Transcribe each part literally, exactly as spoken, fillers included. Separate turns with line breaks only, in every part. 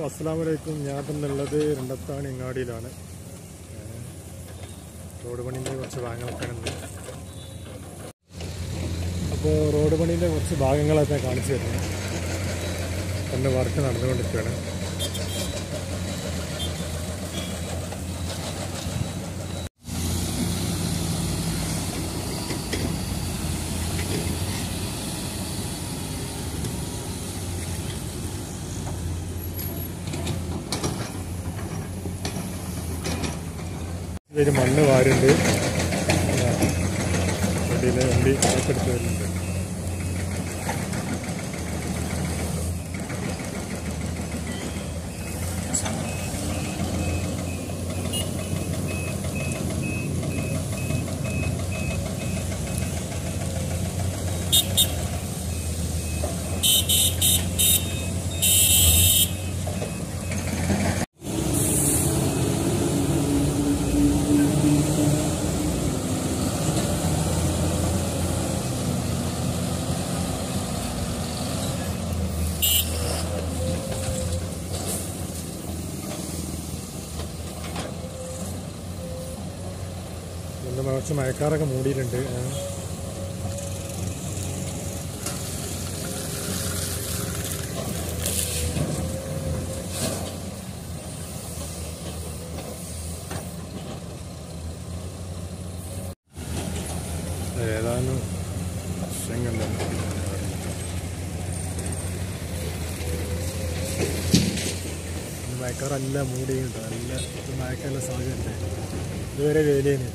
അസ്സലാമലൈക്കും. ഞാൻ തന്നുള്ളത് രണ്ടത്താണി അങ്ങാടിയിലാണ്. റോഡ് പണീൻ്റെ കുറച്ച് ഭാഗങ്ങളൊക്കെ ഉണ്ട്. അപ്പോൾ റോഡ് പണീൻ്റെ കുറച്ച് ഭാഗങ്ങളൊക്കെ കാണിച്ചു തരുന്നത് എൻ്റെ വർക്ക് നടന്നുകൊണ്ടിരിക്കുകയാണ്. ഇതിൽ മണ്ണ് വാരുണ്ട്, വണ്ടിയിൽ വണ്ടി കാറ്റെടുത്ത് വരുന്നുണ്ട്. കുറച്ച് മഴക്കാറൊക്കെ മൂടിയിട്ടുണ്ട്. ഏതാനും വർഷങ്ങളിലാണ് മഴക്കാറല്ല മൂടിയുണ്ട്. നല്ല മഴക്കാനുള്ള സാധ്യതയുണ്ട്. ഇതുവരെ വേലേന്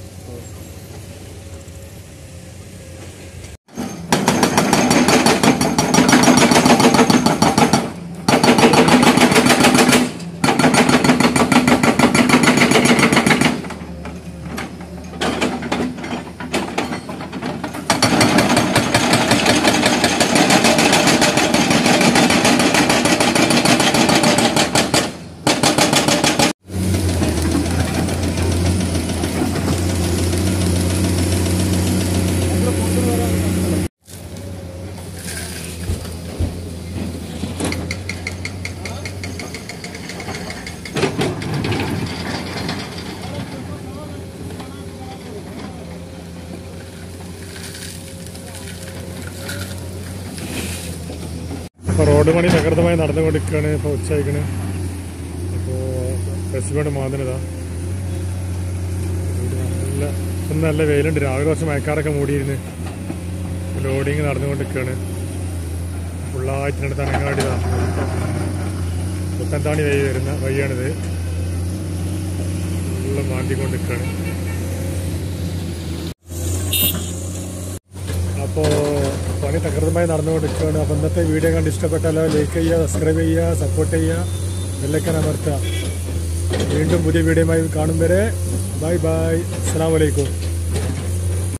ഇപ്പോൾ റോഡ് പണി തകൃതമായി നടന്നുകൊണ്ടിരിക്കുകയാണ്. ഇപ്പോൾ ഉച്ചയ്ക്കണ്. അപ്പോൾ പ്രസിഡന്റ് മാതൃതാ നല്ല ഇപ്പം നല്ല വെയിലുണ്ട്. രാവിലെ കുറച്ച് മഴക്കാറൊക്കെ മൂടിയിരുന്ന് ലോഡിങ് നടന്നുകൊണ്ടിരിക്കുകയാണ്. ഫുള്ളായിട്ടിനടുത്ത് അങ്ങാടിതാ പുത്തൻതാണി വഴി വരുന്ന വഴിയാണിത്. ഫുള്ള് മാന്തിക്കൊണ്ടിരിക്കുകയാണ്. അപ്പോൾ പണി തകൃതമായി നടന്നുകൊണ്ടിരിക്കുകയാണ്. അപ്പോൾ ഇന്നത്തെ വീഡിയോ കണ്ട് ഇഷ്ടപ്പെട്ടാലോ ലൈക്ക് ചെയ്യുക, സബ്സ്ക്രൈബ് ചെയ്യുക, സപ്പോർട്ട് ചെയ്യുക, ബെല്ലൈക്കൺ അമർത്തുക. വീണ്ടും പുതിയ വീഡിയോയുമായി കാണും വരെ ബൈ ബൈ. അസ്സലാമു അലൈക്കും.